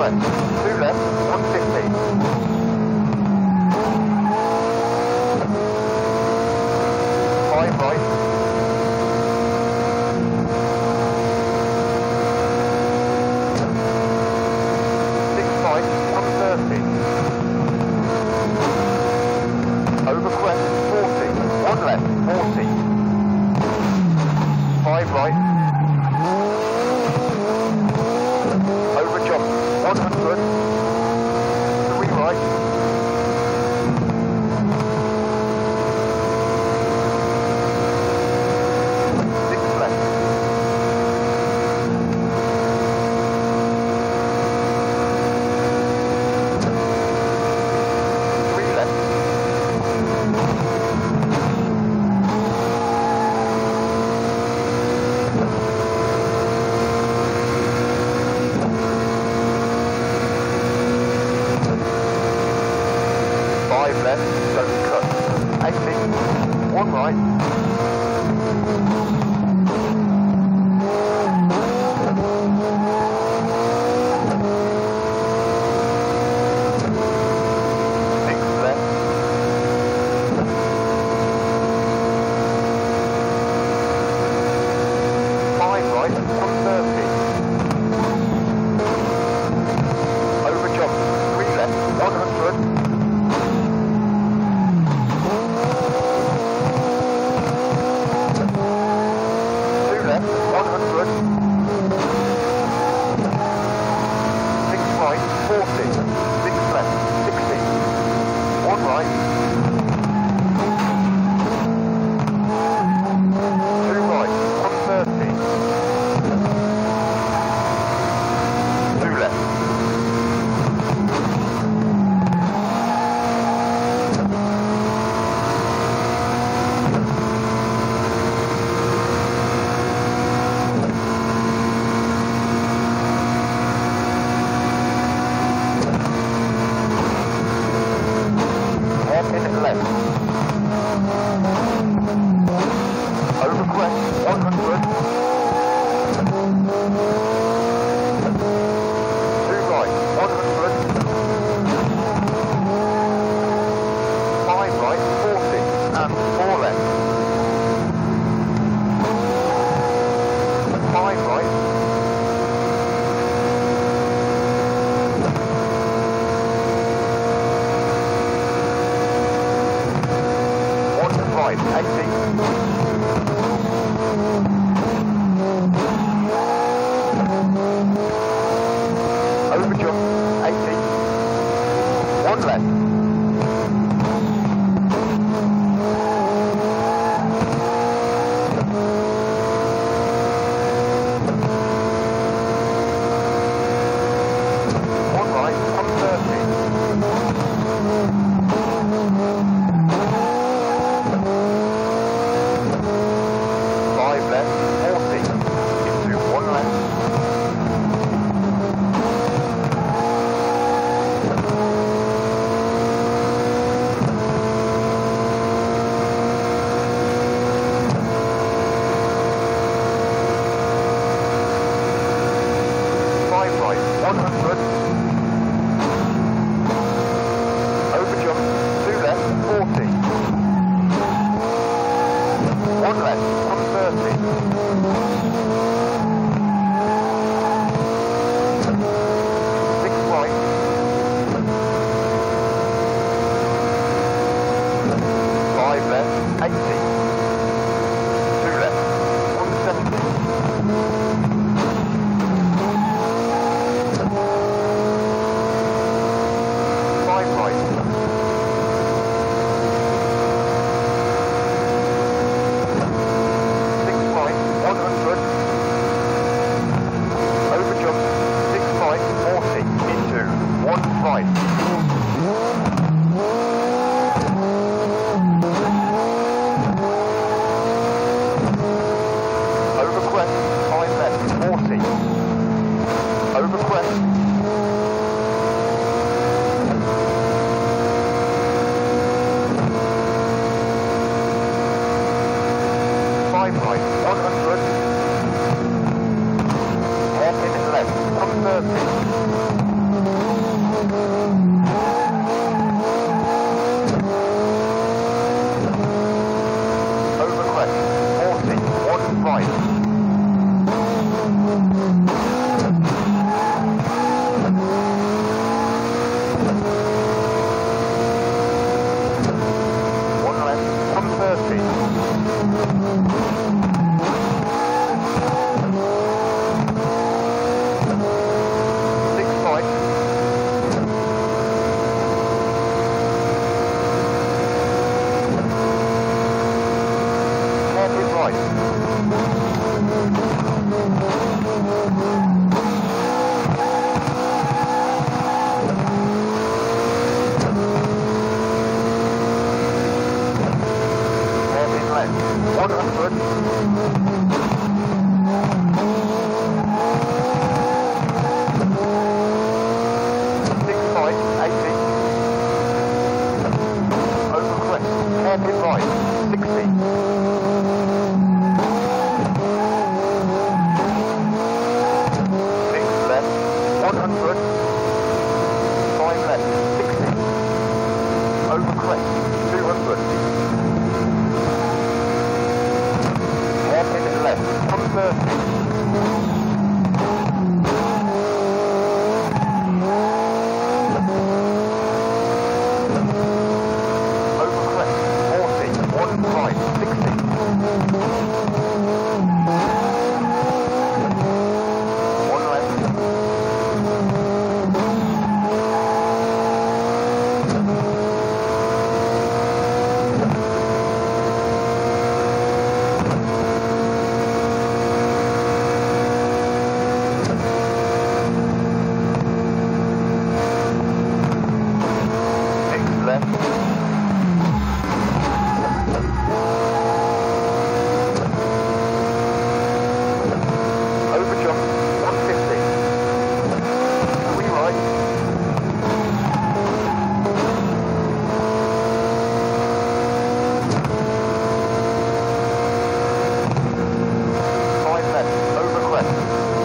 left, 2 left, 150. 5 right. 6 right, 130. Over crest, 40. 1 left, 40. 5 right. Over jump, 100. 3 right. 6 left. 3 left. 5 left, don't cut. 80, 1 right. 6 left. 5 right, 130. Over jump, 3 left, 100. 2 left, 100. 6 right, 40. 6 left, 60. 1 right. 2 right, 130. 2 left. 10 left. Over crest, 100. 2 right, 100. 5 right, 40. And 4 left. 5 right. 1 right, 80. Over jump, 80. 1 left. 1 right, 130. 5 left, 40. Into 1 left. 5 right, 100. Over jump, 2 left, 40. 1 left, 130. 6 right. 5 left, 80. 2 left, 170. 5 right. 6 right, 100. Over jump, 6 right, 40. Into 1 right. 5 Hairpin left. 100. 65, 80. Over crest. Hairpin right. 60. Left, 100, 5 left, 60, over crest, 200, hairpin left, 130, over crest, 40, 15, 60, one left, left, over jump, 150, 3 right, 5 left, over crest,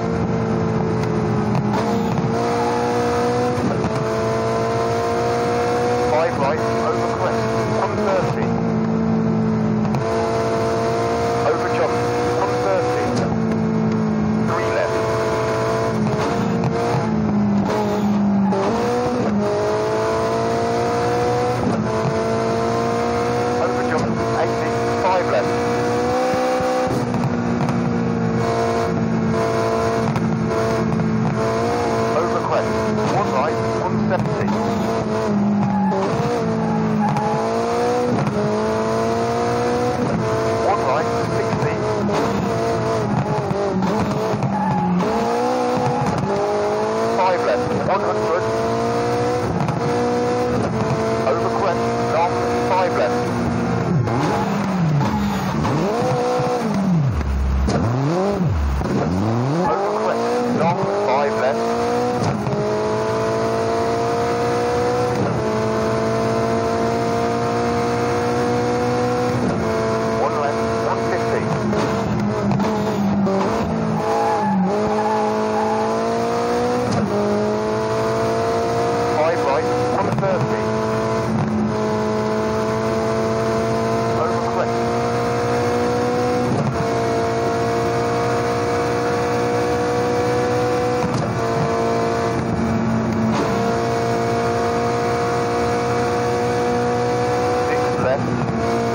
5 right, over crest, 130, over jump, 130, 3 left, over jump, 80, 5 left, over crest, 1 right, 170, one right, 60, 5 left, 100, over crest, long, 5 left, over crest, long, 5 left, one left, 150, 5 right, 130, over crest, 6 left,